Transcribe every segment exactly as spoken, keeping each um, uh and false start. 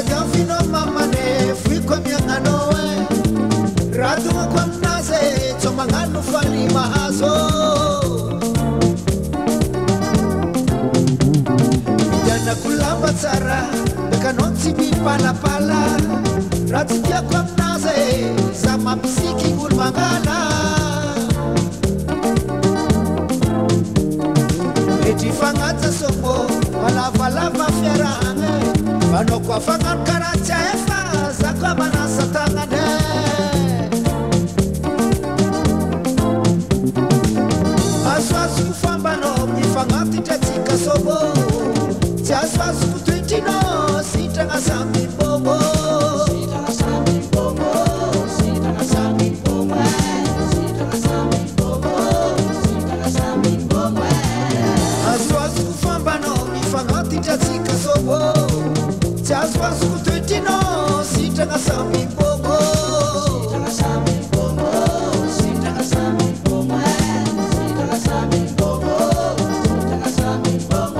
Fino mamane fiko mianganoe Ratu kwa mnaze Chomanganu fali mahazo Vijana kulamba tsara Bekanonsi bipala pala Ratu kia kwa mnaze Sama msiki ulmangala Eti fangata sopo Walava lava fierane Vano kwa fangan karacha efa Zakwa manasa tangane Aswasu kufambano Mifangati tetika sobo Tiaswasu kutwitino Sitanga sami bobo Sitanga sami bobo Sitanga sami bobo Sitanga sami bobo Sitanga sami bobo Aswasu kufambano Mifangati tetika sobo Just was good to know, sit and a sami bobo, sit and a sami bobo, sit and a sami bobo, sit and a sami bobo, sit and a sami bobo.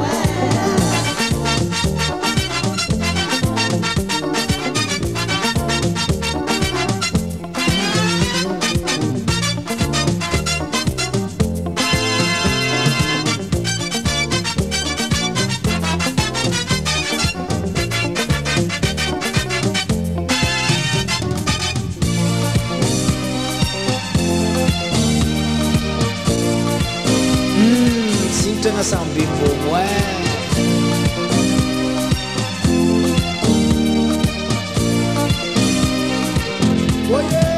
Tengah sambil bobo oh yeah.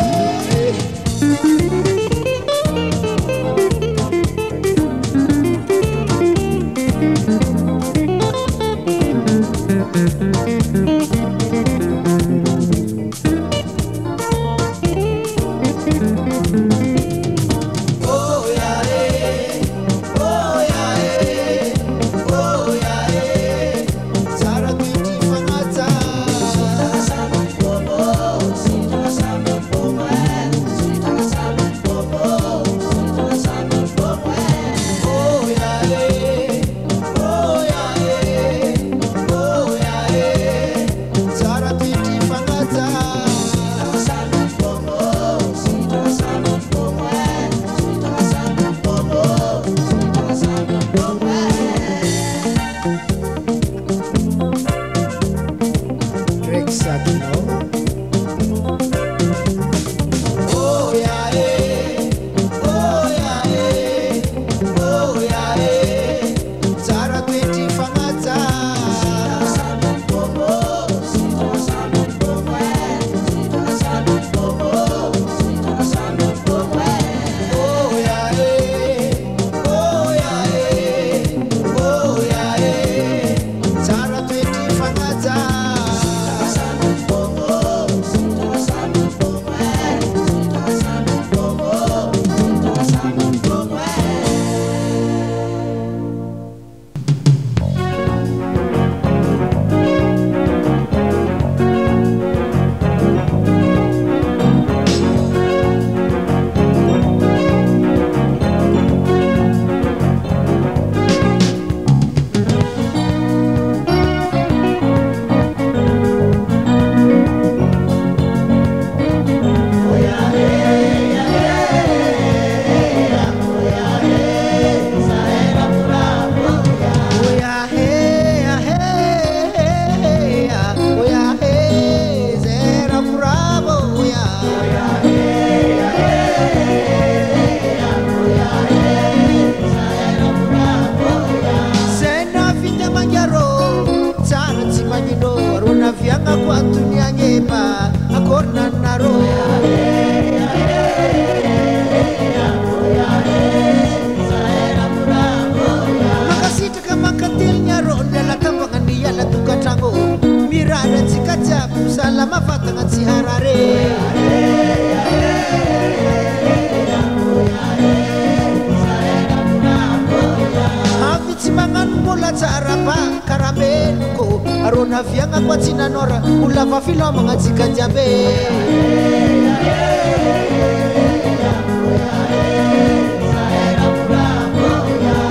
Arona vianga kwa tina nora ulava filo mga jika jabe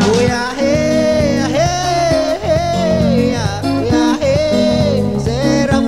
Zera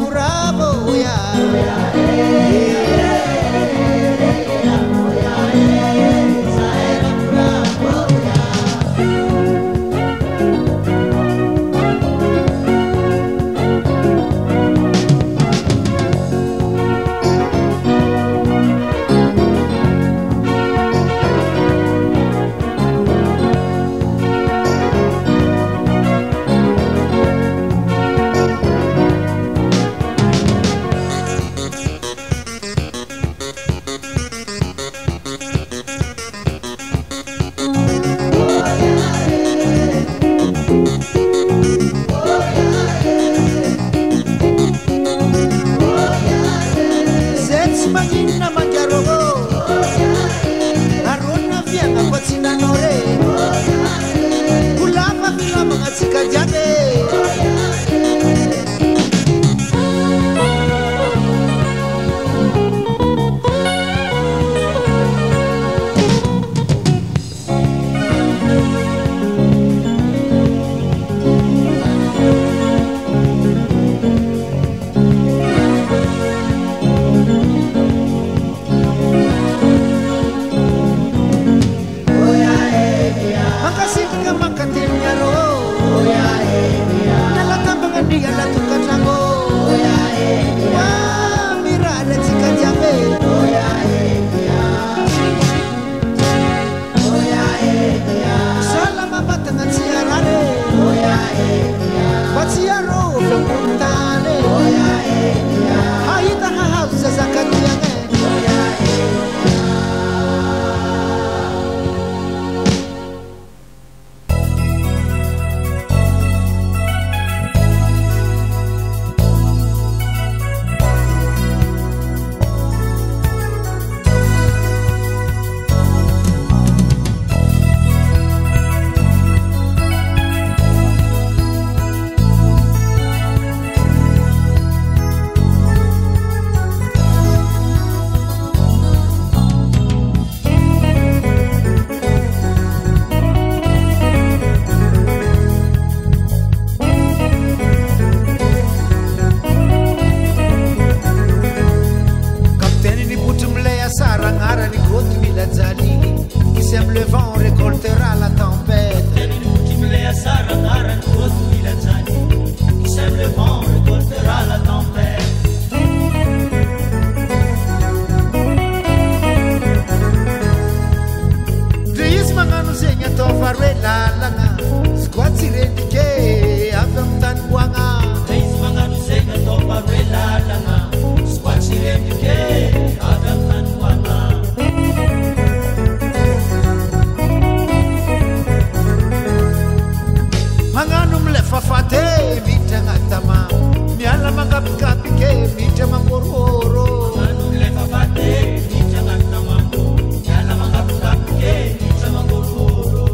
faty ke miditra mangororo lefa faty miditra agnatina mambo miala magapogapy ke miditra mangororo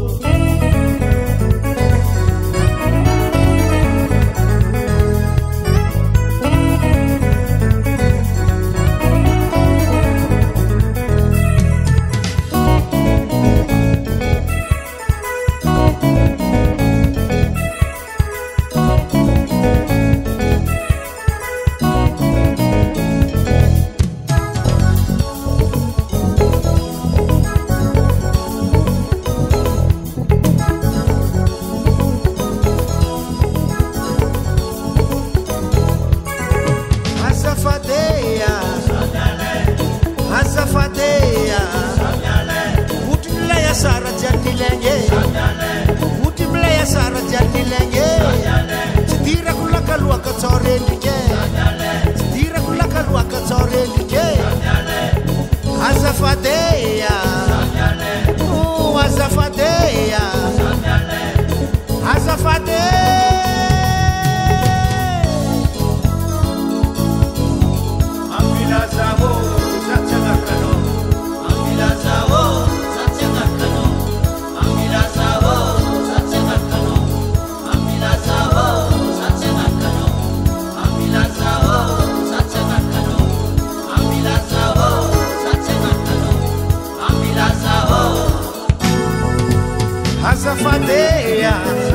Azafadeia, oh azafadeia, azafadeia. Ambila zao, zatsanga kano. Ambila zao, zatsanga kano. Ambila zao, zatsanga kano. Ambila zao, zatsanga kano. Ambila zao, zatsanga kano. Ambila zao. Azafadeia